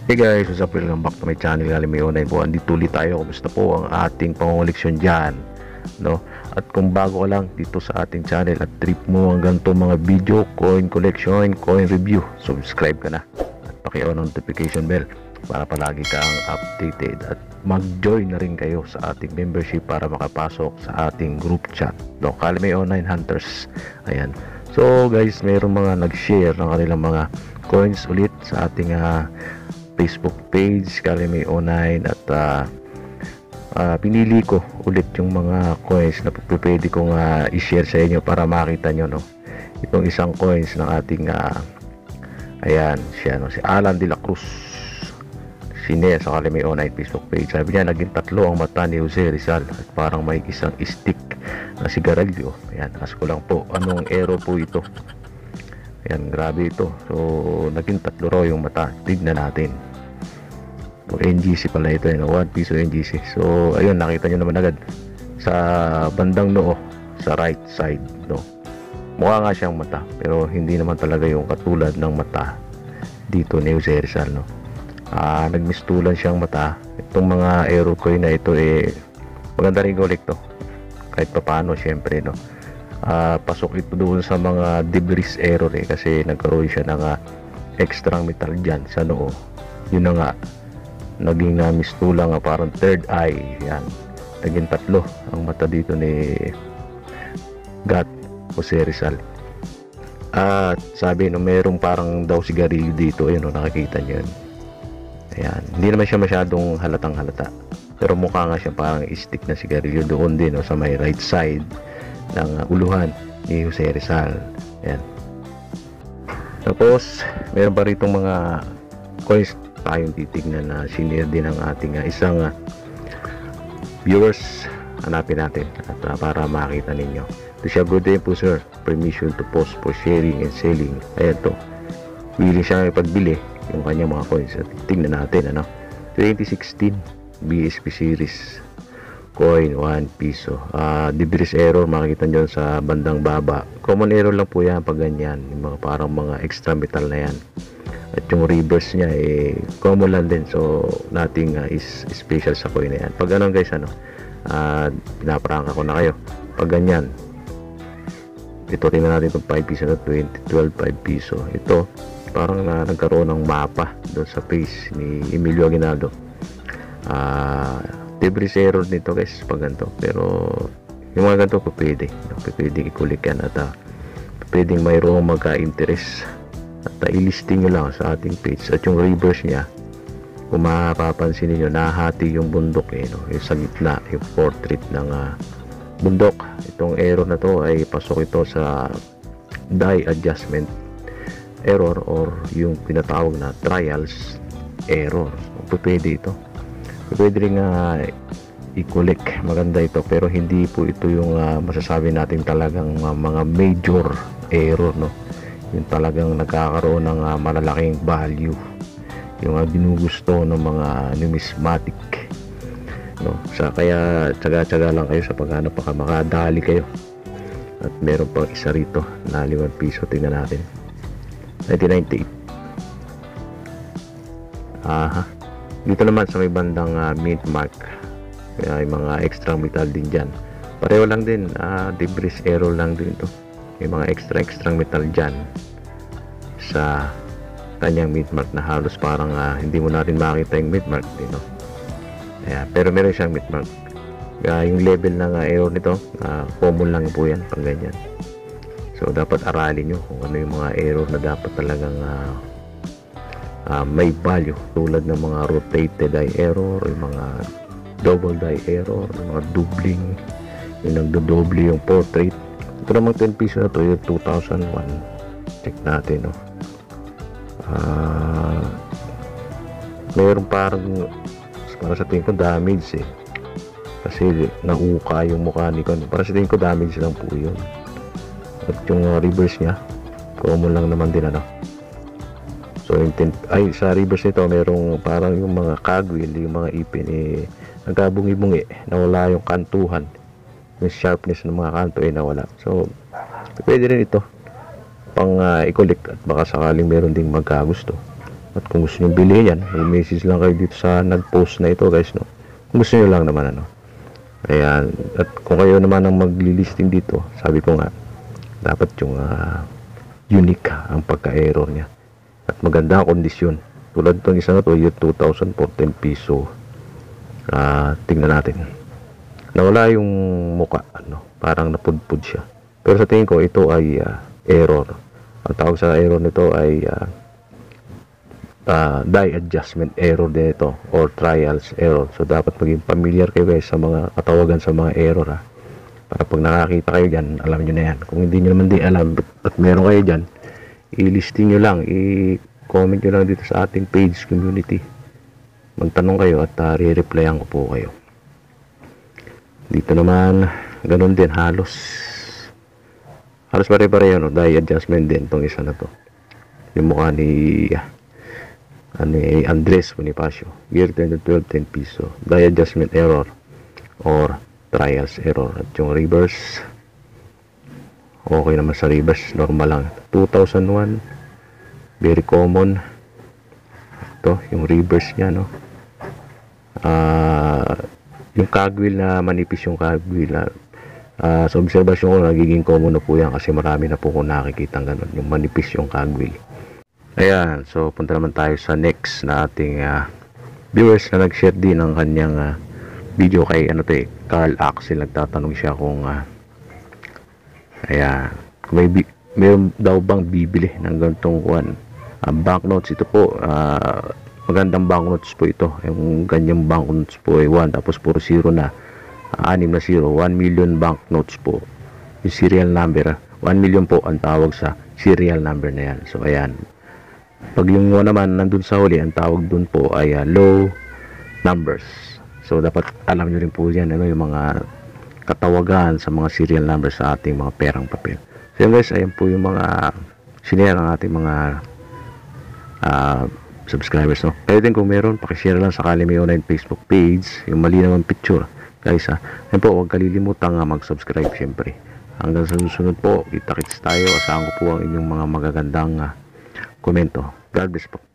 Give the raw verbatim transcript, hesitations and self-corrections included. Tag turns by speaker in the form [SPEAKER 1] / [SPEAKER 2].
[SPEAKER 1] Hey guys, what's up? Welcome back to my channel. Galime Online po. Andito ulit tayo. Kumusta po ang ating pangunguliksyon dyan? No? At kung bago ka lang dito sa ating channel at trip mo ang ganito mga video, coin collection, coin review, subscribe ka na. At paki-on ang notification bell para palagi kang updated. At mag-join na rin kayo sa ating membership para makapasok sa ating group chat. No? Galime Online Hunters. Ayan. So guys, mayroong mga nag-share ng kanilang mga coins ulit sa ating uh, Facebook page Galime Online at uh, uh, pinili ko ulit yung mga coins na pwede kong uh, i-share sa inyo para makita nyo, no? Itong isang coins ng ating uh, ayan siya, no? Si Alan de la Cruz sinare sa Galime Online Facebook page. Sabi niya naging tatlo ang mata ni Jose Rizal at parang may isang stick na sigarilyo. Ayan, ask ko lang po anong arrow po ito. Ayan, grabe ito. So, naging tatlo raw yung mata. Tignan natin. So, N G C pala ito. Yun, one piso N G C. So, ayun, nakita nyo naman agad. Sa bandang noo, sa right side, no? Mukha nga siyang mata. Pero hindi naman talaga yung katulad ng mata dito ni Jose Rizal, no? Ah, nagmistulan siyang mata. Itong mga arrow coin na ito, eh, maganda rin kolekto. Kahit pa paano, syempre, no? Uh, pasok ito doon sa mga debris error eh, kasi nagkaroon siya ng uh, extra metal dyan sa noo. Yun na nga, naging uh, mistulang uh, parang third eye. Yan, naging tatlo ang mata dito ni God Jose Rizal. At uh, sabi no, merong parang daw sigarilyo dito. Ayun, no, nakikita nyo yun. Ayan, hindi naman siya masyadong halatang halata, pero mukha nga siya parang stick na sigarilyo doon din, no, sa may right side ng uh, uluhan ni Jose Rizal. Ayan. Tapos meron pa rito mga coins tayong titignan na sinare din ng ating uh, isang uh, viewers. Hanapin natin at uh, para makita ninyo. Ito siya. Good day po sir, permission to post for sharing and selling. Ayan to, willing siya ipagbili yung kanyang mga coins. At tignan natin, ano, twenty sixteen B S P series coin, one piso. Uh, debris error, makikita nyo sa bandang baba. Common error lang po yan pag ganyan. Yung mga parang mga extra metal na yan. At yung reverse niya, eh, common lang din. So, nothing uh, is special sa coin na yan. Pag ganun guys, ano, uh, pinaparangka ko na kayo. Pag ganyan, ito, tingnan natin itong five piso na twenty twelve, five piso. Ito, parang na, nagkaroon ng mapa doon sa face ni Emilio Aguinaldo. Ah... Uh, debris error nito guys pag ganito, pero yung mga ganito pwede pwede ikulik yan at uh, pwedeng mayroong magka-interest at uh, i-listing nyo lang sa ating page. At yung reverse nya, kung mapapansin niyo, nahati yung bundok eh, no? Yung sa gitna, yung portrait ng uh, bundok. Itong error na to ay pasok ito sa die adjustment error or yung pinatawag na trials error. Pwede ito, pwede rin uh, i-collect. Maganda ito, pero hindi po ito yung uh, masasabi natin talagang uh, mga major error, no? Yung talagang nagkakaroon ng uh, malalaking value, yung uh, ginugusto ng mga numismatic, no? Sa kaya tsaga-tsaga lang kayo sa paghanap, baka makadali kayo. At meron pang isa rito na limang piso. Tingnan natin, nineteen ninety-eight. Aha, dito naman sa may bandang uh, mint mark, kaya yung mga extra metal din dyan. Pareho lang din, uh, debris error lang din ito. May mga extra extra metal dyan sa kanyang mint mark na halos parang uh, hindi mo natin makita yung mint mark din, no? Kaya, pero meron siyang mint mark. Kaya yung level ng uh, error nito, uh, common lang po yan pag ganyan. So dapat aralin nyo kung ano yung mga error na dapat talagang uh, Uh, may value, tulad ng mga rotated die error, yung mga double die error, yung mga doubling, yung nagdodoble yung portrait. Ito namang ten piso na to, yung two thousand one. Check natin, no? Uh, mayroon parang, para sa tingin ko damage eh, kasi nauka yung mukha ni Kon. Para sa tingin ko damage lang po yun. At yung uh, reverse nya, common lang naman din, ano. So, intent, ay, sa reverse nito, merong parang yung mga kagwil, yung mga ipin, eh, nagkabungi-bungi, nawala yung kantuhan. Yung sharpness ng mga kanto, eh, nawala. So, pwede rin ito. pang uh, i-collect at baka sakaling meron ding magkagusto. At kung gusto nyo bilhin yan, mag-message lang kayo dito sa nag-post na ito guys, no? Kung gusto nyo lang naman, ano. Ayan, at kung kayo naman ang magli-listing dito, sabi ko nga, dapat yung uh, unique ang pagka-error niya. At maganda ang kondisyon. Tulad itong isa na to, year two thousand fourteen piso. Uh, tingnan natin. Nawala yung muka, ano, parang napudpud siya. Pero sa tingin ko, ito ay uh, error. Ang tawag sa error nito ay uh, Uh, die adjustment error dito or trials error. So dapat maging familiar kayo guys sa mga katawagan sa mga error, ha, para pag nakakita kayo dyan, alam nyo na yan. Kung hindi nyo naman di alam at meron kayo dyan, i-listing nyo lang, i-comment nyo lang dito sa ating page community, magtanong kayo at uh, re-replyan ko po kayo. Dito naman ganun din, halos halos pare-pareho, no? Die adjustment din tong isa na to, yung mukha ni uh, ano eh, Andres Bonifacio, year twenty twelve, ten piso, die adjustment error or trials error. At yung reverse, okay naman sa reverse, normal lang. Two thousand one, very common. Ito yung reverse nya, no. Uh, yung cogwheel na manipis, yung cogwheel na uh, sa obserbasyon ko, nagiging common na po yan kasi marami na po kung nakikita ganun, yung manipis yung cogwheel. Ayan, so punta naman tayo sa next na ating uh, viewers na nag-share din ng kanyang uh, video kay ano to eh, Carl Axel. Nagtatanong siya kung uh, ayan, kung may, may daw bang bibili ng ganitong kuwan, uh, banknotes. Ito po, uh, magandang banknotes po ito. Yung ganyang banknotes po ay one, tapos puro zero na, uh, anim na zero, one million banknotes po yung serial number. One million po ang tawag sa serial number na yan. So ayan, pag yung one naman nandun sa huli, ang tawag dun po ay uh, low numbers. So dapat alam nyo rin po yan, ano, yung mga katawagan sa mga serial numbers sa ating mga perang papel. So yun guys, ayan po yung mga sinare ng ating mga uh, subscribers, no. Kaya din kung meron, pakishare lang sa Kalimeo online Facebook page, yung malinaw ang picture guys, ha. Ayan po, huwag kalilimutang uh, mag-subscribe syempre. Hanggang sa susunod po, kita-kits tayo. Asahan ko po ang inyong mga magagandang uh, komento. God bless po.